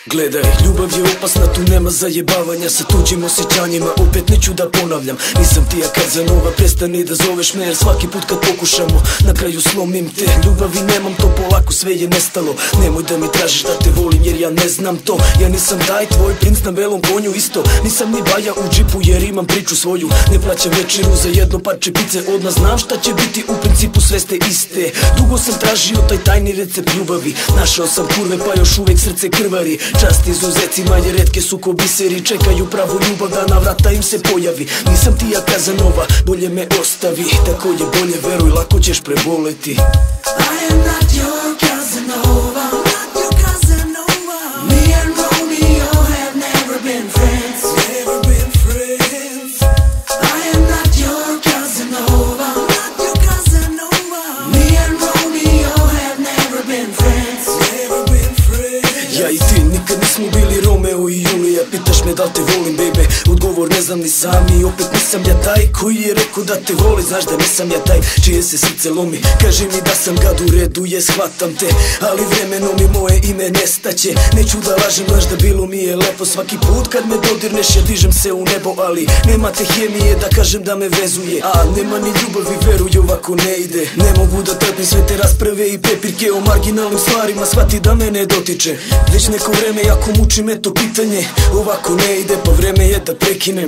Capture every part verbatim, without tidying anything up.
Gledaj, ljubav je opasna, tu nema zajebavanja sa tuđim osjećanjima, opet neću da ponavljam. Nisam ti ja Kazanova, prestani da zoveš me, jer svaki put kad pokušamo na kraju slomim te. Ljubavi nemam, to polako sve je nestalo. Nemoj da mi tražiš da te volim, jer ja ne znam to. Ja nisam taj tvoj princ na belom konju isto. Nisam ni baja u džipu, jer imam priču svoju. Ne plaćam večeru za jedno parče pice, odmah znam šta će biti, u principu sve ste iste. Dugo sam tražio taj tajni recept ljubavi, našao sam kurve pa još uvek srce krvari. Čast izuzecima jer retke su ko biseri, čekaju pravu ljubav da na vrata im se pojavi. Nisam ti ja Kazanova, bolje me ostavi, tako je bolje, veruj, lako ćeš preboleti. I am not your Kazanova, not your Kazanova. Me and Romeo have never been friends, never been friends. I am not your Kazanova, not your Kazanova. Me and Romeo have never been friends, never been friends. Ja i ti nikad nismo bili Romeo i Julija. Pitaš me da li te volim, bebe, odgovor ne znam ni sam. I opet nisam ja taj koji je rekao da te voli. Znaš da nisam ja taj čije se srce lomi. Kaži mi da sam gad u redu, je, shvatam te, ali vremenom i moje ime nestaće. Neću da lažem, znaš da bilo mi je lepo. Svaki put kad me dodirneš ja dižem se u nebo, ali nema te hemije da kažem da me vezuje. A nema ni ljubavi, veruj, ovako ne ide. Ne mogu da trpim sve te rasprave i prepirke o marginalnim stvarima, shvati da me ne dotiče. Već neko vreme jako muči me to pitanje, ovako ne ide, pa vreme je da prekinem.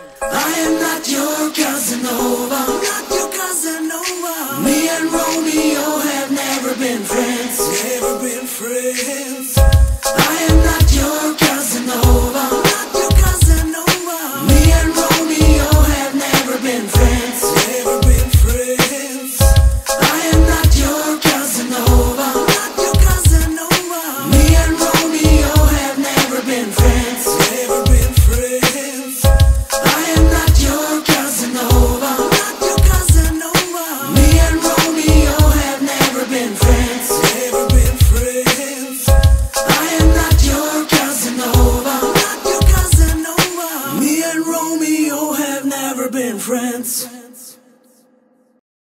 I am not your Kazanova, not your Kazanova. Me and Romeo have never been friends, never been friends. I am not your Kazanova, not your Kazanova. Me and Romeo have never been friends, never been friends. I am not your Kazanova, not your Kazanova. Me and Romeo have never been friends, never